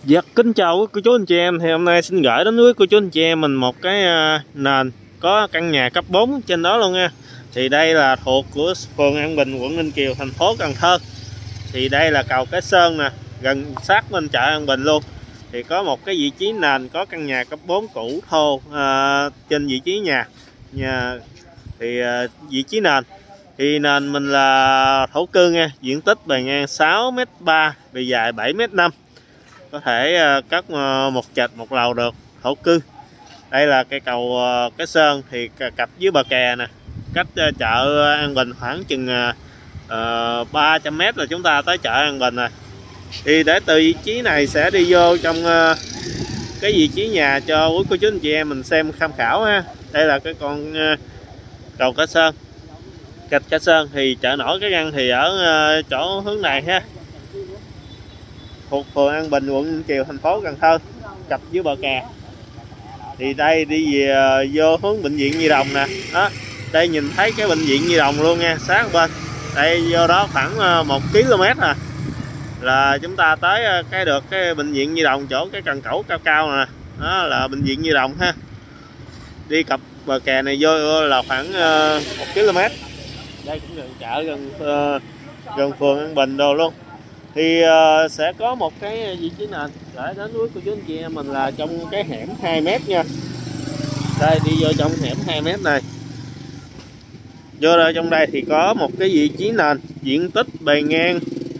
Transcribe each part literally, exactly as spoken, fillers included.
Dạ, kính chào quý cô chú anh chị em. Thì hôm nay xin gửi đến quý cô chú anh chị em mình một cái uh, nền có căn nhà cấp bốn trên đó luôn nha. Thì đây là thuộc của phường An Bình, quận Ninh Kiều, thành phố Cần Thơ. Thì đây là cầu Cái Sơn nè, gần sát bên chợ An Bình luôn. Thì có một cái vị trí nền có căn nhà cấp bốn cũ thô uh, trên vị trí nhà. Nhà thì uh, vị trí nền thì nền mình là thổ cư nha, diện tích bề ngang sáu mét ba, bề dài bảy mét năm. Có thể cất một trệt một lầu được, thổ cư. Đây là cây cầu Cái Sơn thì cặp dưới bờ kè nè, cách chợ An Bình khoảng chừng uh, ba trăm mét là chúng ta tới chợ An Bình rồi. Thì để từ vị trí này sẽ đi vô trong uh, cái vị trí nhà cho quý cô chú anh chị em mình xem tham khảo ha. Đây là cái con uh, cầu Cái Sơn, gạch Cái Sơn. Thì chợ nổi Cái Răng thì ở uh, chỗ hướng này ha, thuộc phường An Bình, quận Ninh Kiều, thành phố Cần Thơ, cặp dưới bờ kè. Thì đây đi về vô hướng bệnh viện Nhi Đồng nè đó. Đây nhìn thấy cái bệnh viện Nhi Đồng luôn nha, sát bên đây vô đó khoảng một ki lô mét à, là chúng ta tới cái được cái bệnh viện Nhi Đồng, chỗ cái cần cẩu cao cao nè, đó là bệnh viện Nhi Đồng ha. Đi cặp bờ kè này vô là khoảng một ki lô mét. Đây cũng gần chợ, gần gần phường An Bình đồ luôn. Thì uh, sẽ có một cái vị trí nền để đến với cô chú anh chị em mình là trong cái hẻm hai mét nha. Đây đi vô trong hẻm hai mét này, vô ra trong đây thì có một cái vị trí nền diện tích bề ngang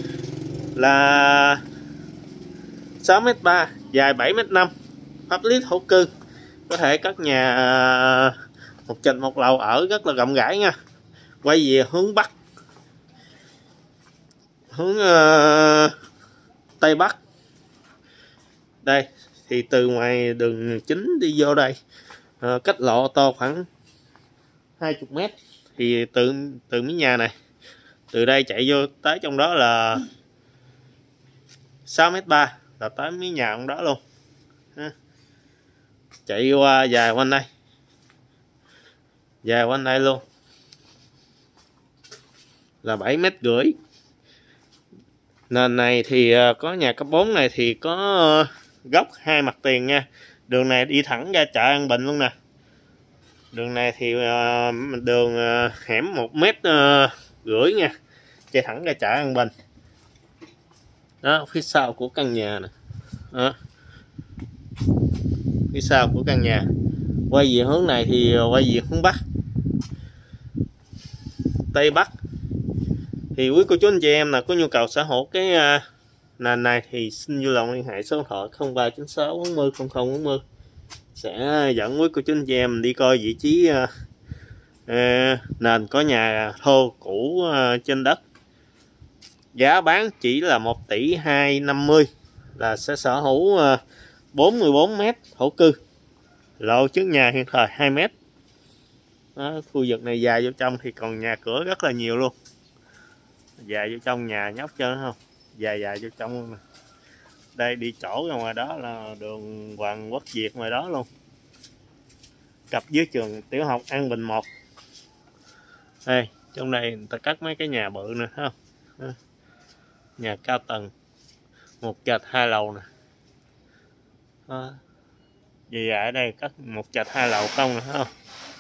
là sáu mét ba, dài bảy mét năm, pháp lý thổ cư. Có thể cất nhà một trệt một lầu ở rất là rộng rãi nha. Quay về hướng Bắc, hướng uh, Tây Bắc. Đây thì từ ngoài đường chính đi vô đây uh, cách lộ ô tô khoảng hai mươi mét. Thì từ từ mấy nhà này, từ đây chạy vô tới trong đó là sáu mét ba, là tới mấy nhà trong đó luôn ha. Chạy qua dài quanh đây, dài quanh đây luôn là bảy mét rưỡi. Nền này thì có nhà cấp bốn này thì có góc hai mặt tiền nha. Đường này đi thẳng ra chợ An Bình luôn nè. Đường này thì đường hẻm một mét rưỡi nha, chạy thẳng ra chợ An Bình. Đó, phía sau của căn nhà nè. Đó, phía sau của căn nhà. Quay về hướng này thì quay về hướng Bắc, Tây Bắc. Thì quý cô chú anh chị em là có nhu cầu sở hữu cái uh, nền này thì xin vui lòng liên hệ số điện thoại không ba chín sáu bốn không không không bốn không, sẽ dẫn quý cô chú anh chị em đi coi vị trí uh, uh, nền có nhà thô cũ uh, trên đất. Giá bán chỉ là một tỷ hai trăm năm mươi, là sẽ sở hữu uh, bốn mươi bốn mét thổ cư, lộ trước nhà hiện thời hai mét. Đó, khu vực này dài vô trong thì còn nhà cửa rất là nhiều luôn. Dài vô trong nhà nhóc cho không, dài dài vô trong luôn nè. Đây đi chỗ ra ngoài đó là đường Hoàng Quốc Việt ngoài đó luôn, cặp dưới trường tiểu học An Bình một. Đây trong đây người ta cất mấy cái nhà bự nè, thấy không? Nhà cao tầng, một trệt hai lầu nè. Đó. Vì ở đây cất một trệt hai lầu không nè, thấy không?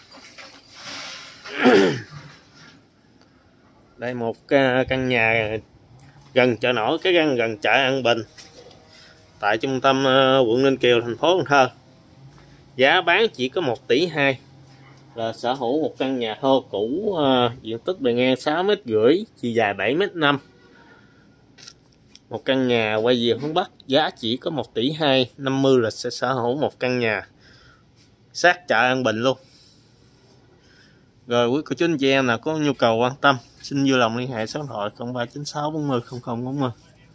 Đây một căn nhà gần chợ nổi Cái Răng, gần chợ An Bình, tại trung tâm quận Ninh Kiều, thành phố Cần Thơ. Giá bán chỉ có một tỷ hai, là sở hữu một căn nhà thô cũ, uh, diện tích bề ngang sáu mét rưỡi, chiều dài bảy mét năm. Một căn nhà quay về hướng Bắc, giá chỉ có một tỷ hai trăm năm mươi, là sẽ sở hữu một căn nhà sát chợ An Bình luôn. Rồi quý cô chú anh chị em nào có nhu cầu quan tâm, xin vui lòng liên hệ số điện thoại không ba chín sáu bốn không không không bốn không.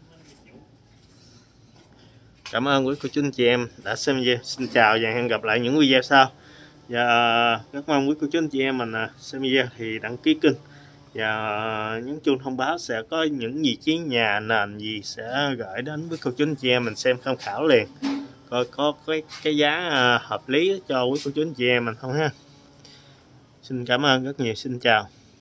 Cảm ơn quý cô chú anh chị em đã xem video. Xin chào và hẹn gặp lại những video sau. Và rất mong quý cô chú anh chị em mình xem video thì đăng ký kênh và nhấn chuông thông báo, sẽ có những vị trí nhà nền gì sẽ gửi đến với cô chú anh chị em mình xem tham khảo liền, coi có cái cái giá hợp lý cho quý cô chú anh chị em mình không ha. Xin cảm ơn rất nhiều, xin chào.